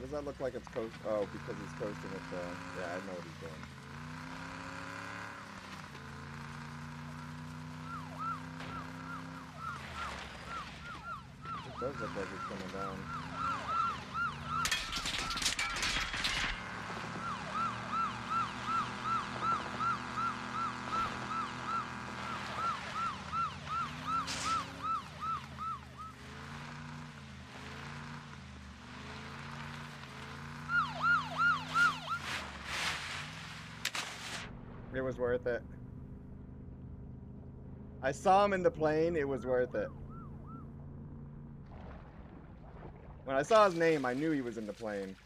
does that look like it's coast? Oh, because he's coasting with the... Yeah, I know what he's doing. It does look like he's coming down. It was worth it. I saw him in the plane. It was worth it. When I saw his name, I knew he was in the plane.